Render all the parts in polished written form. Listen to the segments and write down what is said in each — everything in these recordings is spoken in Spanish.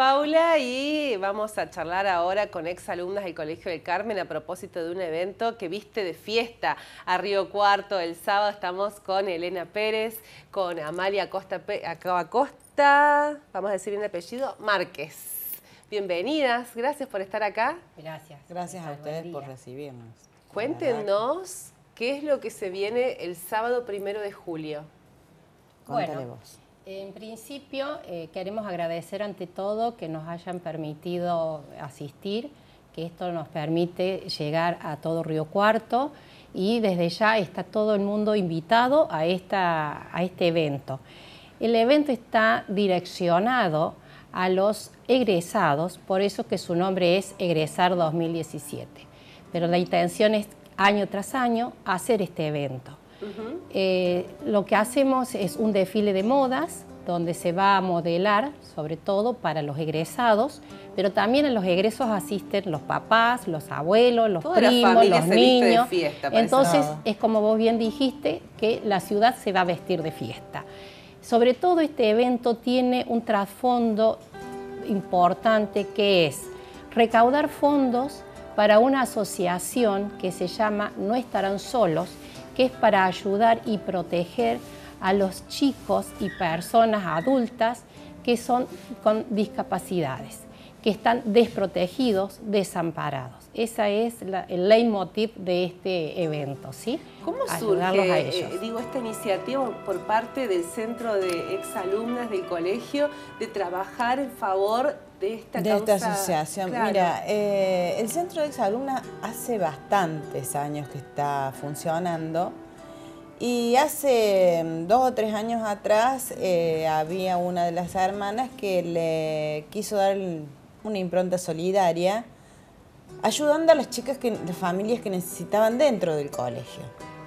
Paula y vamos a charlar ahora con exalumnas del Colegio del Carmen a propósito de un evento que viste de fiesta a Río Cuarto. El sábado estamos con Elena Pérez, con Amalia Acosta, vamos a decir bien el apellido, Márquez. Bienvenidas, gracias por estar acá. Gracias. Gracias a ustedes por recibirnos. Cuéntenos qué es lo que se viene el sábado 1 de julio. Cuéntale vos. En principio queremos agradecer ante todo que nos hayan permitido asistir, que esto nos permite llegar a todo Río Cuarto y desde ya está todo el mundo invitado a este evento. El evento está direccionado a los egresados, por eso que su nombre es Egresar 2017. Pero la intención es año tras año hacer este evento. Lo que hacemos es un desfile de modas donde se va a modelar sobre todo para los egresados, pero también en los egresos asisten los papás, los abuelos, los primos, los niños. Entonces es como vos bien dijiste que la ciudad se va a vestir de fiesta. Sobre todo este evento tiene un trasfondo importante que es recaudar fondos para una asociación que se llama No Estarán Solos, que es para ayudar y proteger a los chicos y personas adultas que son con discapacidades, que están desprotegidos, desamparados. Ese es el leitmotiv de este evento, ¿sí? ¿Cómo surge, esta iniciativa por parte del Centro de Exalumnas del Colegio de trabajar en favor de esta causa? De esta asociación. Claro. Mira, el Centro de Exalumnas hace bastantes años que está funcionando y hace 2 o 3 años atrás había una de las hermanas que le quiso dar una impronta solidaria ayudando a las chicas, las familias que necesitaban dentro del colegio.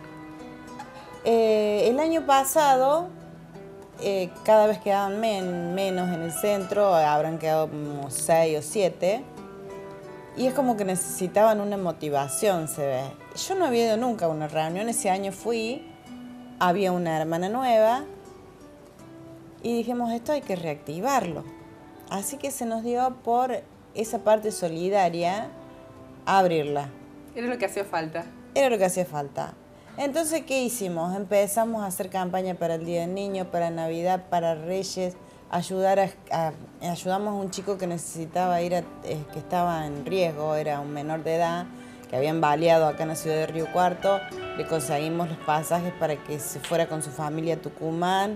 El año pasado, cada vez quedaban menos en el centro, habrán quedado como 6 o 7, y es como que necesitaban una motivación, se ve. Yo no había ido nunca a una reunión, ese año fui, había una hermana nueva, y dijimos, esto hay que reactivarlo. Así que se nos dio por esa parte solidaria abrirla. Era lo que hacía falta. Era lo que hacía falta. Entonces, ¿qué hicimos? Empezamos a hacer campaña para el Día del Niño, para Navidad, para Reyes, ayudamos a un chico que necesitaba ir, que estaba en riesgo, era un menor de edad, que habían baleado acá en la ciudad de Río Cuarto, le conseguimos los pasajes para que se fuera con su familia a Tucumán,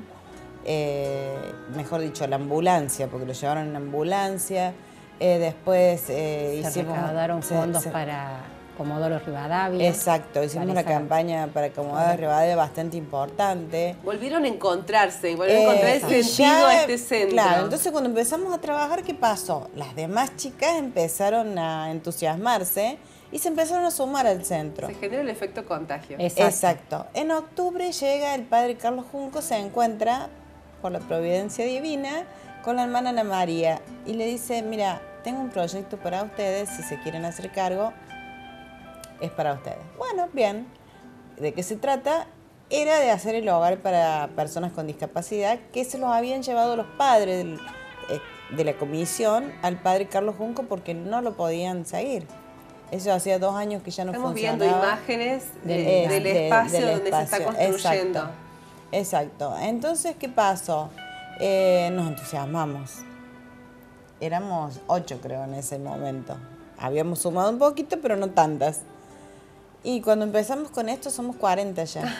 mejor dicho, a la ambulancia, porque lo llevaron en ambulancia. Después se recaudaron fondos para Comodoro Rivadavia. Exacto, hicimos una campaña para Comodoro Rivadavia bastante importante. Volvieron a encontrarse y volvieron a encontrar el sentido a este centro. Claro, entonces cuando empezamos a trabajar, ¿qué pasó? Las demás chicas empezaron a entusiasmarse y se empezaron a sumar al centro. Se genera el efecto contagio. Exacto. En octubre llega el padre Carlos Junco, se encuentra, por la providencia divina, con la hermana Ana María y le dice, mira, tengo un proyecto para ustedes, si se quieren hacer cargo, es para ustedes. Bueno, bien. ¿De qué se trata? Era de hacer el hogar para personas con discapacidad que se los habían llevado los padres de la comisión al padre Carlos Junco porque no lo podían seguir. Eso hacía 2 años que ya no funcionaba. Estamos viendo imágenes del espacio donde se está construyendo. Exacto. Entonces, ¿qué pasó? Nos entusiasmamos. Éramos 8, creo, en ese momento. Habíamos sumado un poquito, pero no tantas. Y cuando empezamos con esto, somos 40 ya.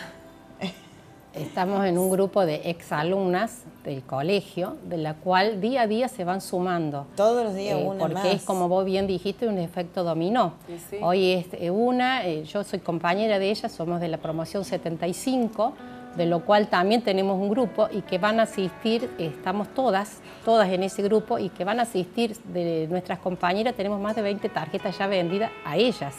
Estamos en un grupo de exalumnas del colegio, de la cual día a día se van sumando. Todos los días una porque más. es, como vos bien dijiste, un efecto dominó. Sí. Hoy es una, yo soy compañera de ella, somos de la promoción 75, de lo cual también tenemos un grupo y que van a asistir, estamos todas en ese grupo y que van a asistir de nuestras compañeras, tenemos más de 20 tarjetas ya vendidas a ellas.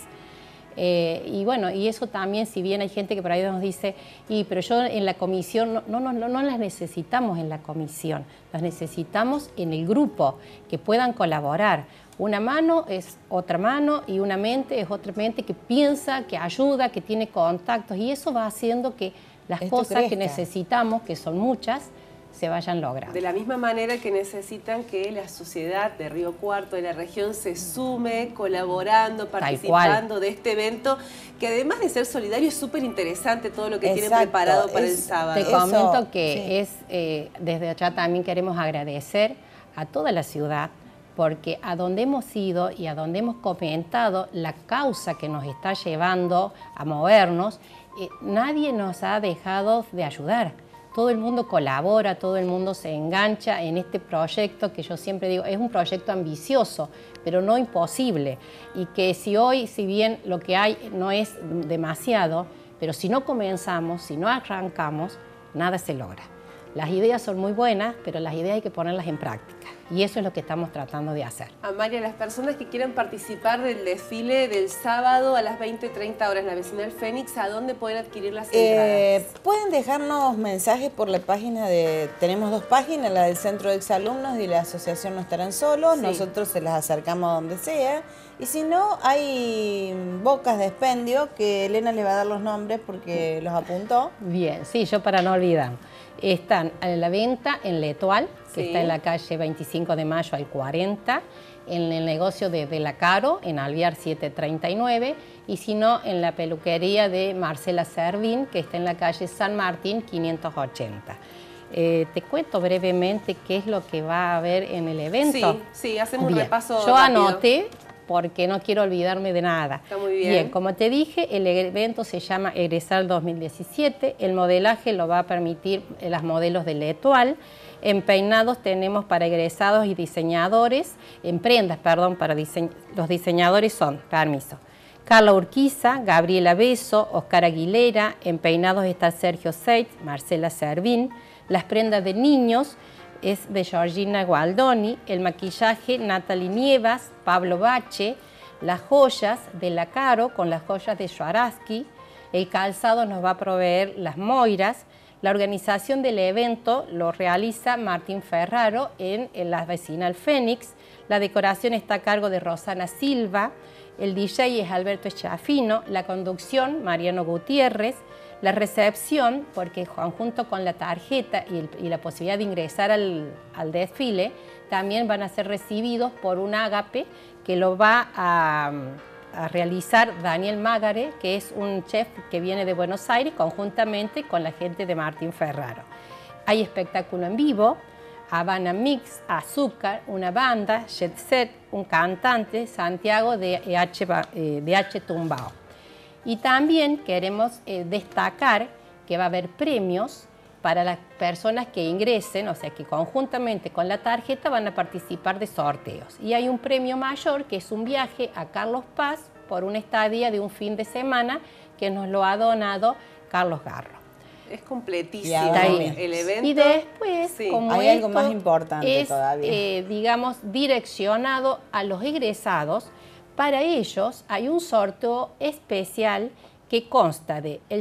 Y bueno, y eso también, si bien hay gente que por ahí nos dice, pero yo en la comisión, no las necesitamos en la comisión, las necesitamos en el grupo, que puedan colaborar. Una mano es otra mano y una mente es otra mente que piensa, que ayuda, que tiene contactos y eso va haciendo que las cosas que necesitamos, que son muchas, se vayan logrando. De la misma manera que necesitan que la sociedad de Río Cuarto, de la región, se sume, colaborando, participando de este evento, que además de ser solidario es súper interesante todo lo que tienen preparado para el sábado. Te comento que desde allá también queremos agradecer a toda la ciudad, porque a donde hemos ido y a donde hemos comentado la causa que nos está llevando a movernos, nadie nos ha dejado de ayudar. Todo el mundo colabora, todo el mundo se engancha en este proyecto que yo siempre digo, es un proyecto ambicioso, pero no imposible. Y que si bien lo que hay no es demasiado, pero si no comenzamos, si no arrancamos, nada se logra. Las ideas son muy buenas, pero las ideas hay que ponerlas en práctica. Y eso es lo que estamos tratando de hacer. Amalia, las personas que quieran participar del desfile del sábado a las 20:30 horas en la Vecinal Fénix, ¿a dónde pueden adquirir las entradas? Pueden dejarnos mensajes por la página de... Tenemos dos páginas, la del Centro de Exalumnos y la Asociación No Estarán Solos. Sí. Nosotros se las acercamos a donde sea. Y si no, hay bocas de expendio que Elena le va a dar los nombres porque los apuntó. Bien, sí, yo para no olvidar. Están a la venta en Letual, que está en la calle 25 de Mayo al 40, en el negocio de La Caro, en Alvear 739, y si no, en la peluquería de Marcela Servín, que está en la calle San Martín 580. Te cuento brevemente qué es lo que va a haber en el evento. Sí, hacemos un repaso Yo rápido. Anoté, porque no quiero olvidarme de nada. Está muy bien. Bien, como te dije, el evento se llama Egresar 2017. El modelaje lo va a permitir las modelos de Letual. En peinados tenemos para egresados y diseñadores, en prendas, perdón, para los diseñadores son, Carla Urquiza, Gabriela Beso, Oscar Aguilera. En peinados está Sergio Seitz, Marcela Servín. Las prendas de niños es de Georgina Gualdoni, el maquillaje Natalie Nievas, Pablo Bache, las joyas de La Caro con las joyas de Swarovski, el calzado nos va a proveer las Moiras, la organización del evento lo realiza Martín Ferraro en la Vecinal Fénix, la decoración está a cargo de Rosana Silva, el DJ es Alberto Eschafino, la conducción Mariano Gutiérrez, la recepción, porque junto con la tarjeta y la posibilidad de ingresar al desfile, también van a ser recibidos por un ágape que lo va a realizar Daniel Magare, que es un chef que viene de Buenos Aires, conjuntamente con la gente de Martín Ferraro. Hay espectáculo en vivo, Habana Mix, Azúcar, una banda, Jet Set, un cantante, Santiago de H. Tumbao. Y también queremos destacar que va a haber premios para las personas que ingresen, o sea que conjuntamente con la tarjeta van a participar de sorteos. Y hay un premio mayor que es un viaje a Carlos Paz por una estadía de un fin de semana que nos lo ha donado Carlos Garro. Es completísimo el evento. Y después, como hay algo más importante todavía. Digamos, direccionado a los egresados. Para ellos hay un sorteo especial que consta de el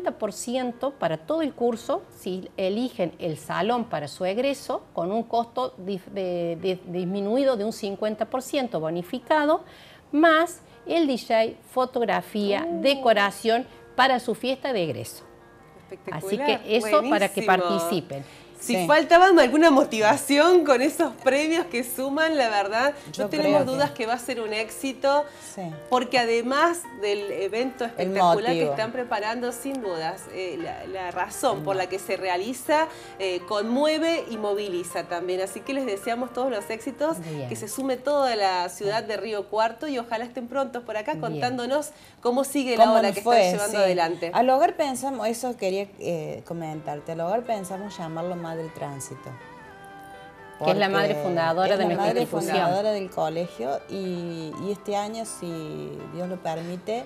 50% para todo el curso, si eligen el salón para su egreso, con un costo disminuido de un 50% bonificado, más el DJ, fotografía, decoración para su fiesta de egreso. Así que eso buenísimo. Para que participen. Si faltaba alguna motivación con esos premios que suman, la verdad, no tenemos dudas que va a ser un éxito, porque además del evento espectacular que están preparando, sin dudas, la razón por la que se realiza conmueve y moviliza también. Así que les deseamos todos los éxitos, que se sume toda la ciudad de Río Cuarto y ojalá estén prontos por acá contándonos cómo sigue la obra que están llevando adelante. Al hogar pensamos, eso quería comentarte, al hogar pensamos llamarlo Madre del Tránsito. Que es la madre fundadora de nuestra institución. Es la madre fundadora del colegio y este año, si Dios lo permite,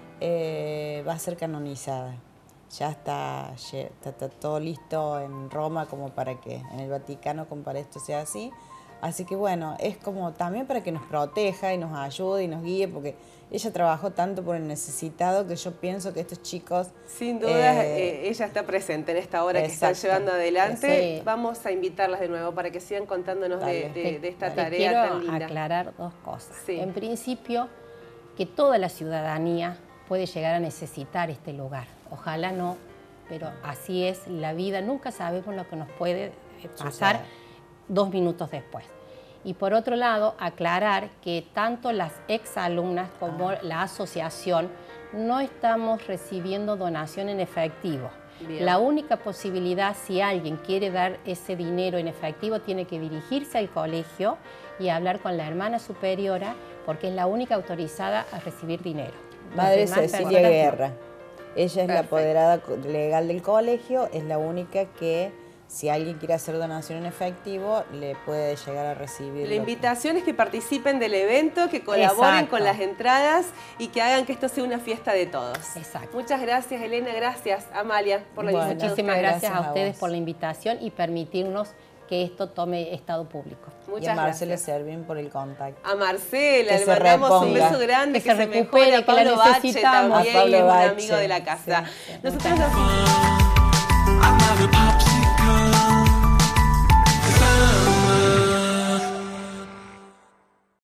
va a ser canonizada. Ya está todo listo en Roma como para que, en el Vaticano como para esto sea así. Así que bueno, es como también para que nos proteja y nos ayude y nos guíe, porque ella trabajó tanto por el necesitado que yo pienso que estos chicos... Sin duda, ella está presente en esta obra que están llevando adelante. Sí. Vamos a invitarlas de nuevo para que sigan contándonos de esta tarea tan linda. Quiero aclarar dos cosas. En principio, que toda la ciudadanía puede llegar a necesitar este lugar. Ojalá no, pero así es la vida. Nunca sabemos lo que nos puede pasar 2 minutos después. Y por otro lado, aclarar que tanto las exalumnas como la asociación no estamos recibiendo donación en efectivo. Bien. La única posibilidad, si alguien quiere dar ese dinero en efectivo, tiene que dirigirse al colegio y hablar con la hermana superiora, porque es la única autorizada a recibir dinero. Madre Cecilia Guerra. Ella es la apoderada legal del colegio, es la única que, si alguien quiere hacer donación en efectivo, le puede llegar a recibir. La invitación es que participen del evento, que colaboren con las entradas y que hagan que esto sea una fiesta de todos. Exacto. Muchas gracias, Elena. Gracias, Amalia, por la invitación. Muchísimas gracias a ustedes por la invitación y permitirnos que esto tome estado público. Muchas gracias. Y a Marcela Servin por el contacto. A Marcela, le mandamos un beso grande, que se mejore. A Pablo Bache también, un amigo de la casa. Sí. Nosotros